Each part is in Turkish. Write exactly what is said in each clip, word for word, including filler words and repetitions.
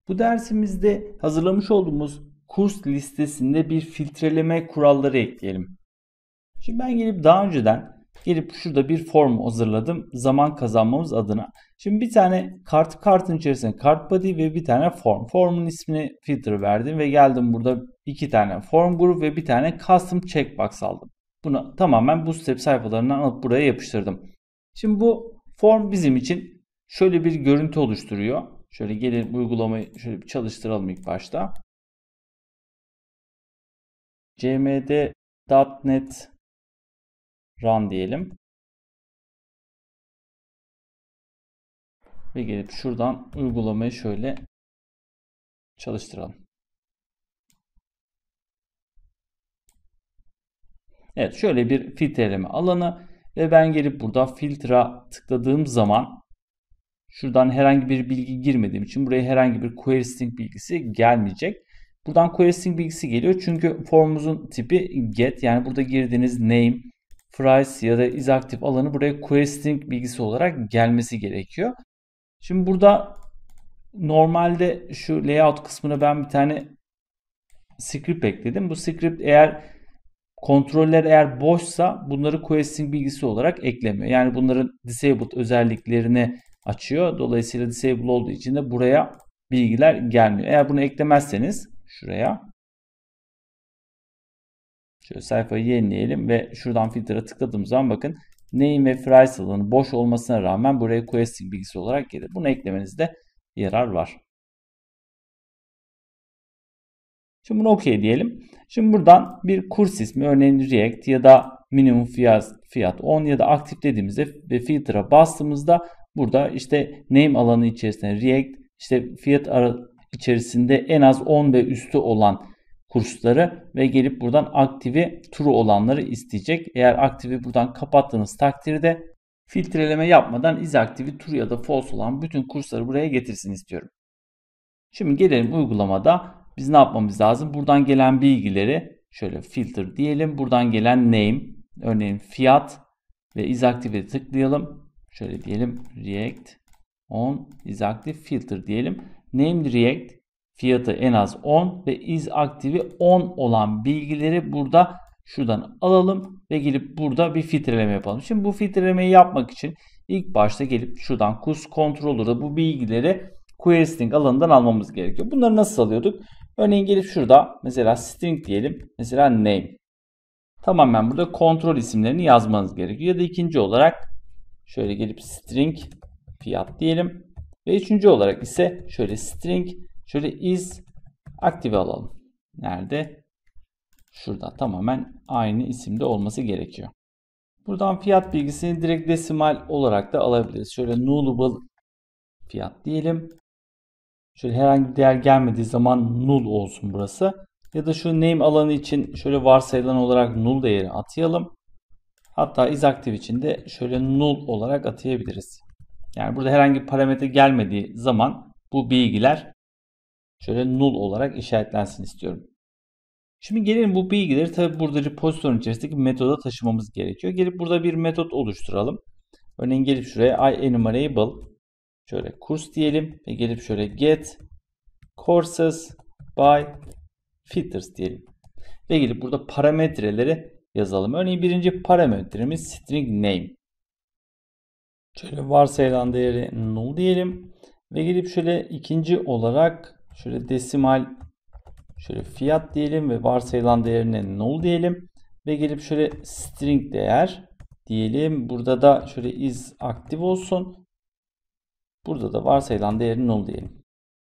Bu dersimizde hazırlamış olduğumuz kurs listesinde bir filtreleme kuralları ekleyelim. Şimdi ben gelip daha önceden gelip şurada bir form hazırladım zaman kazanmamız adına. Şimdi bir tane kart kartın içerisine kart body ve bir tane form. Formun ismini filtre verdim ve geldim burada iki tane form grup ve bir tane custom checkbox aldım. Bunu tamamen Bootstrap sayfalarından alıp buraya yapıştırdım. Şimdi bu form bizim için şöyle bir görüntü oluşturuyor. Şöyle gelin uygulamayı şöyle bir çalıştıralım ilk başta. cmd nokta net run diyelim. Ve gelip şuradan uygulamayı şöyle çalıştıralım. Evet, şöyle bir filtreleme alanı ve ben gelip burada filtre tıkladığım zaman şuradan herhangi bir bilgi girmediğim için buraya herhangi bir query string bilgisi gelmeyecek. Buradan query string bilgisi geliyor çünkü formumuzun tipi get, yani burada girdiğiniz name, price ya da is active alanı buraya query string bilgisi olarak gelmesi gerekiyor. Şimdi burada normalde şu layout kısmına ben bir tane script ekledim. Bu script eğer kontroller eğer boşsa bunları query string bilgisi olarak eklemiyor. Yani bunların disabled özelliklerini açıyor. Dolayısıyla disable olduğu için de buraya bilgiler gelmiyor. Eğer bunu eklemezseniz şuraya şöyle sayfayı yenileyelim ve şuradan filtre tıkladığım zaman bakın name ve price alanı boş olmasına rağmen buraya query string bilgisi olarak gelir. Bunu eklemenizde yarar var. Şimdi bunu OK diyelim. Şimdi buradan bir kurs ismi, örneğin React ya da minimum fiyat, fiyat on ya da aktif dediğimizde ve filtre bastığımızda burada işte name alanı içerisinde React, işte fiyat içerisinde en az on ve üstü olan kursları ve gelip buradan aktivi true olanları isteyecek. Eğer aktivi buradan kapattığınız takdirde filtreleme yapmadan is aktivi true ya da false olan bütün kursları buraya getirsin istiyorum. Şimdi gelelim uygulamada. Biz ne yapmamız lazım? Buradan gelen bilgileri şöyle filter diyelim. Buradan gelen name, örneğin fiyat ve isActive'e tıklayalım. Şöyle diyelim React on isActive filter diyelim. Name React fiyatı en az on ve isActive'i on olan bilgileri burada şuradan alalım ve gelip burada bir filtreleme yapalım. Şimdi bu filtrelemeyi yapmak için ilk başta gelip şuradan kurs controller'da bu bilgileri query string alanından almamız gerekiyor. Bunları nasıl alıyorduk? Örneğin gelip şurada mesela string diyelim. Mesela name. Tamamen burada kontrol isimlerini yazmanız gerekiyor. Ya da ikinci olarak şöyle gelip string fiyat diyelim. Ve üçüncü olarak ise şöyle string şöyle is aktive alalım. Nerede? Şurada tamamen aynı isimde olması gerekiyor. Buradan fiyat bilgisini direkt desimal olarak da alabiliriz. Şöyle nullable fiyat diyelim. Şöyle herhangi bir değer gelmediği zaman null olsun burası. Ya da şu name alanı için şöyle varsayılan olarak null değeri atayalım. Hatta isActive için de şöyle null olarak atayabiliriz. Yani burada herhangi bir parametre gelmediği zaman bu bilgiler şöyle null olarak işaretlensin istiyorum. Şimdi gelelim bu bilgileri tabi burada repository içerisindeki metoda taşımamız gerekiyor. Gelip burada bir metot oluşturalım. Örneğin gelip şuraya IEnumerable şöyle kurs diyelim ve gelip şöyle get courses by filters diyelim. Ve gelip burada parametreleri yazalım. Örneğin birinci parametremiz string name. Şöyle varsayılan değeri null diyelim. Ve gelip şöyle ikinci olarak şöyle desimal şöyle fiyat diyelim ve varsayılan değerine null diyelim. Ve gelip şöyle string değer diyelim. Burada da şöyle is aktif olsun. Burada da varsayılan değeri null diyelim.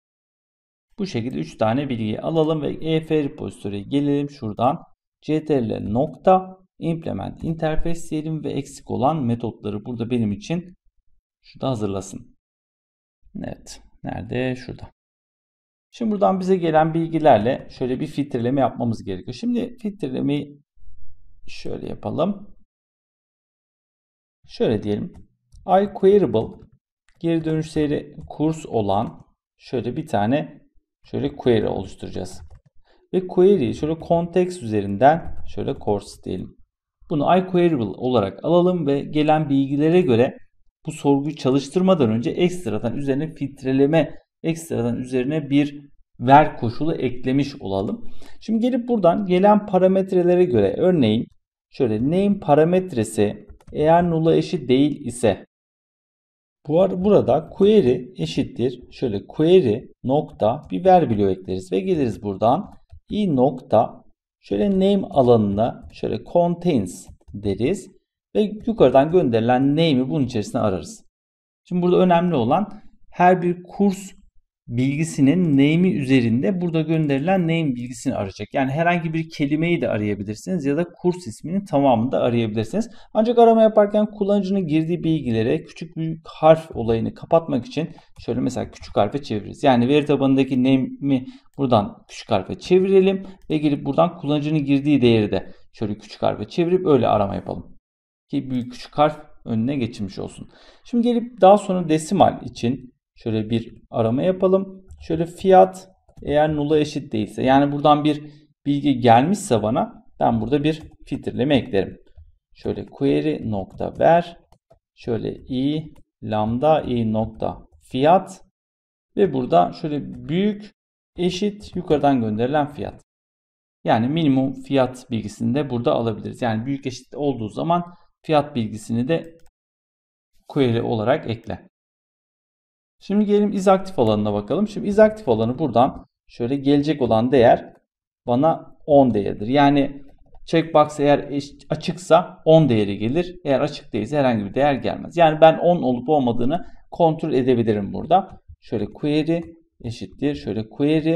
Bu şekilde üç tane bilgiyi alalım ve ef repository'e gelelim. Şuradan ctrl nokta implement interface diyelim ve eksik olan metotları burada benim için şurada hazırlasın. Evet. Nerede? Şurada. Şimdi buradan bize gelen bilgilerle şöyle bir filtreleme yapmamız gerekiyor. Şimdi filtrelemeyi şöyle yapalım. Şöyle diyelim. iQueryable geri dönüşleri kurs olan şöyle bir tane şöyle query oluşturacağız. Ve query'yi şöyle context üzerinden şöyle course diyelim. Bunu iQueryable olarak alalım ve gelen bilgilere göre bu sorguyu çalıştırmadan önce ekstradan üzerine filtreleme ekstradan üzerine bir ver koşulu eklemiş olalım. Şimdi gelip buradan gelen parametrelere göre örneğin şöyle name parametresi eğer null'a eşit değil ise bu arada burada query eşittir. Şöyle query nokta bir ver bloğu ekleriz ve geliriz buradan i nokta şöyle name alanına şöyle contains deriz ve yukarıdan gönderilen name'i bunun içerisine ararız. Şimdi burada önemli olan her bir kurs bilgisinin name'i üzerinde burada gönderilen name bilgisini arayacak. Yani herhangi bir kelimeyi de arayabilirsiniz ya da kurs isminin tamamını da arayabilirsiniz. Ancak arama yaparken kullanıcının girdiği bilgilere küçük büyük harf olayını kapatmak için şöyle mesela küçük harfe çeviririz. Yani veri tabanındaki name'i buradan küçük harfe çevirelim ve gelip buradan kullanıcının girdiği değeri de şöyle küçük harfe çevirip öyle arama yapalım. Ki büyük küçük harf önüne geçirmiş olsun. Şimdi gelip daha sonra desimal için şöyle bir arama yapalım. Şöyle fiyat eğer null'a eşit değilse yani buradan bir bilgi gelmişse bana ben burada bir filtreleme eklerim. Şöyle query nokta ver şöyle i lambda i nokta fiyat ve burada şöyle büyük eşit yukarıdan gönderilen fiyat. Yani minimum fiyat bilgisini de burada alabiliriz. Yani büyük eşit olduğu zaman fiyat bilgisini de query olarak ekle. Şimdi gelelim isActive alanına bakalım. Şimdi isActive alanı buradan şöyle gelecek olan değer bana on değeridir. Yani checkbox eğer açıksa on değeri gelir. Eğer açık değilse herhangi bir değer gelmez. Yani ben on olup olmadığını kontrol edebilirim burada. Şöyle query eşittir. Şöyle query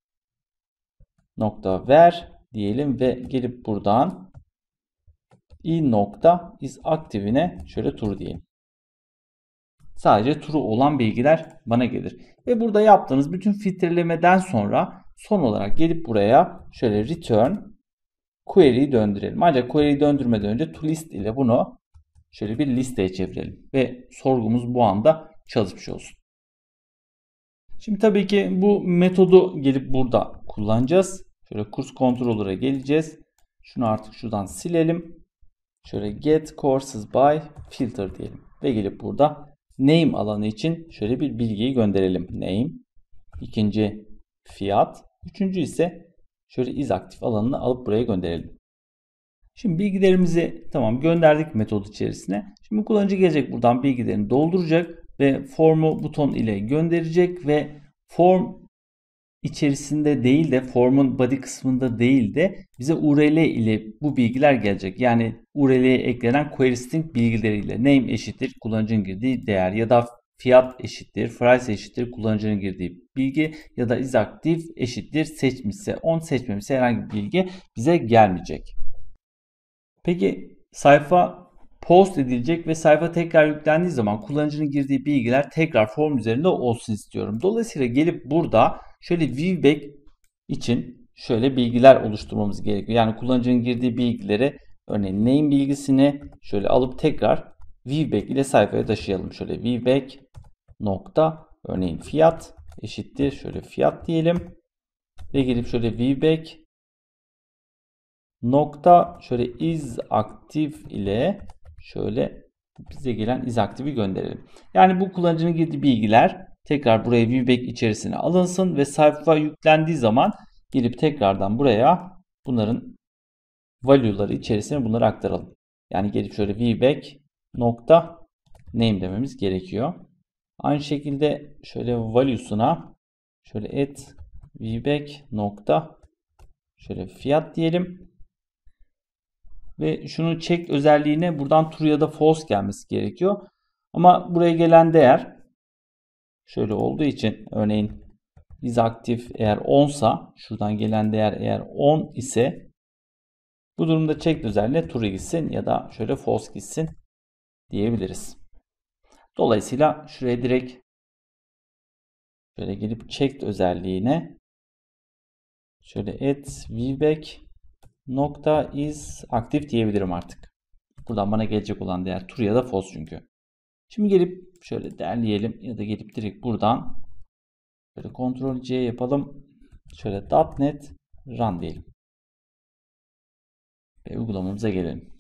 nokta ver diyelim ve gelip buradan i nokta isActive'ine şöyle true diyelim. Sadece true olan bilgiler bana gelir. Ve burada yaptığınız bütün filtrelemeden sonra son olarak gelip buraya şöyle return query'yi döndürelim. Ancak query'yi döndürmeden önce toList ile bunu şöyle bir listeye çevirelim. Ve sorgumuz bu anda çalışmış olsun. Şimdi tabii ki bu metodu gelip burada kullanacağız. Şöyle kurs controller'a geleceğiz. Şunu artık şuradan silelim. Şöyle get courses by filter diyelim. Ve gelip burada name alanı için şöyle bir bilgiyi gönderelim. Name. İkinci fiyat. Üçüncü ise şöyle isActive alanını alıp buraya gönderelim. Şimdi bilgilerimizi tamam gönderdik metod içerisine. Şimdi kullanıcı gelecek buradan bilgilerini dolduracak ve formu buton ile gönderecek ve form içerisinde değil de formun body kısmında değil de bize U R L ile bu bilgiler gelecek. Yani U R L'ye eklenen query string bilgileriyle name eşittir kullanıcının girdiği değer ya da fiyat eşittir price eşittir kullanıcının girdiği bilgi ya da isActive eşittir seçmişse on seçmemişse herhangi bir bilgi bize gelmeyecek. Peki sayfa post edilecek ve sayfa tekrar yüklendiği zaman kullanıcının girdiği bilgiler tekrar form üzerinde olsun istiyorum. Dolayısıyla gelip burada şöyle viewback için şöyle bilgiler oluşturmamız gerekiyor. Yani kullanıcının girdiği bilgileri örneğin name bilgisini şöyle alıp tekrar viewback ile sayfaya taşıyalım. Şöyle viewback nokta örneğin fiyat eşittir şöyle fiyat diyelim ve gelip şöyle viewback nokta şöyle isActive ile şöyle bize gelen isActive'i gönderelim. Yani bu kullanıcının girdiği bilgiler tekrar buraya viewback içerisine alınsın ve sayfa yüklendiği zaman gelip tekrardan buraya bunların value'ları içerisine bunları aktaralım. Yani gelip şöyle viewback nokta name dememiz gerekiyor. Aynı şekilde şöyle value'suna şöyle add viewback nokta şöyle fiyat diyelim. Ve şunu check özelliğine buradan true ya da false gelmesi gerekiyor. Ama buraya gelen değer şöyle olduğu için örneğin isActive eğer on sa şuradan gelen değer eğer on ise bu durumda check özelliğine true gitsin ya da şöyle false gitsin diyebiliriz. Dolayısıyla şuraya direkt şöyle gelip check özelliğine şöyle add viewback nokta isActive diyebilirim artık. Buradan bana gelecek olan değer true ya da false çünkü. Şimdi gelip şöyle derleyelim ya da gelip direkt buradan şöyle kontrol C yapalım. Şöyle .NET run diyelim. Ve uygulamamıza gelelim.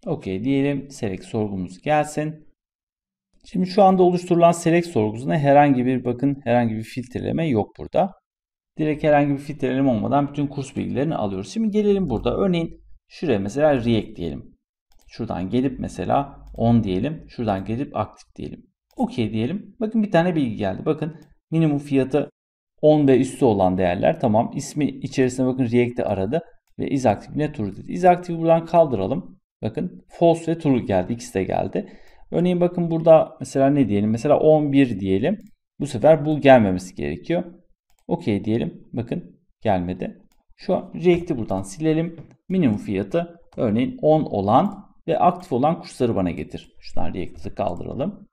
OK diyelim. Select sorgumuz gelsin. Şimdi şu anda oluşturulan select sorgusunda herhangi bir bakın herhangi bir filtreleme yok burada. Direkt herhangi bir filtreleme olmadan bütün kurs bilgilerini alıyoruz. Şimdi gelelim burada. Örneğin şuraya mesela React diyelim. Şuradan gelip mesela on diyelim. Şuradan gelip aktif diyelim. OK diyelim. Bakın bir tane bilgi geldi. Bakın minimum fiyatı on ve üstü olan değerler. Tamam. İsmi içerisine bakın React'i aradı. Ve is active ne true dedi. Is active'i buradan kaldıralım. Bakın false ve true geldi. İkisi de geldi. Örneğin bakın burada mesela ne diyelim? Mesela on bir diyelim. Bu sefer bu gelmemesi gerekiyor. OK diyelim. Bakın gelmedi. Şu an React'i buradan silelim. Minimum fiyatı örneğin on olan ve aktif olan kursları bana getir. Şuradan React'i kaldıralım.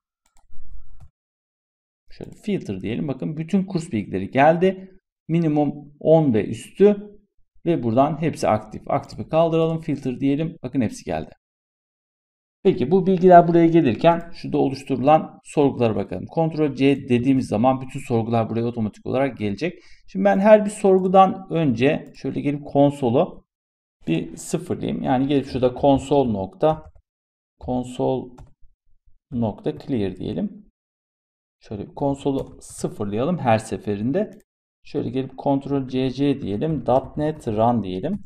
Şöyle filter diyelim. Bakın bütün kurs bilgileri geldi. Minimum on ve üstü ve buradan hepsi aktif. Aktifi kaldıralım. Filter diyelim. Bakın hepsi geldi. Peki bu bilgiler buraya gelirken şurada oluşturulan sorgulara bakalım. Ctrl C dediğimiz zaman bütün sorgular buraya otomatik olarak gelecek. Şimdi ben her bir sorgudan önce şöyle gelip konsolu bir sıfırlayayım. Yani gelip şurada console nokta console nokta clear diyelim. Şöyle konsolu sıfırlayalım her seferinde. Şöyle gelip Ctrl C C diyelim. .NET Run diyelim.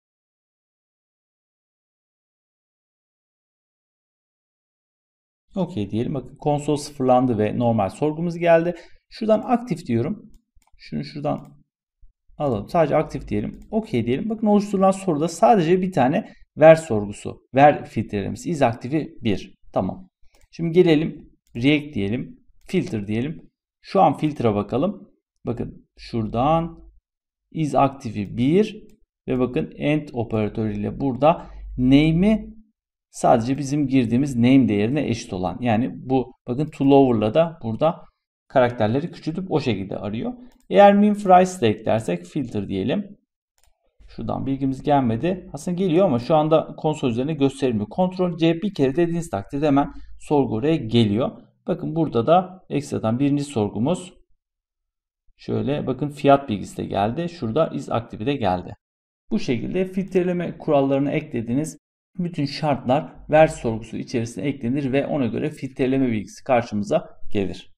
OK diyelim. Bakın konsol sıfırlandı ve normal sorgumuz geldi. Şuradan aktif diyorum. Şunu şuradan alalım. Sadece aktif diyelim. OK diyelim. Bakın oluşturulan soruda sadece bir tane ver sorgusu. Ver filtrelemesi. Is aktifi bir. Tamam. Şimdi gelelim. React diyelim. Filter diyelim. Şu an filtre bakalım. Bakın şuradan is aktifi bir ve bakın end operatörüyle burada name'i sadece bizim girdiğimiz name değerine eşit olan. Yani bu bakın to lower'la da burada karakterleri küçültüp o şekilde arıyor. Eğer min price de eklersek filter diyelim. Şuradan bilgimiz gelmedi. Aslında geliyor ama şu anda konsol üzerinde gösterilmiyor. Ctrl C bir kere dediğiniz takdirde hemen sorgu oraya geliyor. Bakın burada da ekstradan birinci sorgumuz şöyle bakın fiyat bilgisi de geldi. Şurada is aktifi de geldi. Bu şekilde filtreleme kurallarını eklediğiniz bütün şartlar ver sorgusu içerisine eklenir ve ona göre filtreleme bilgisi karşımıza gelir.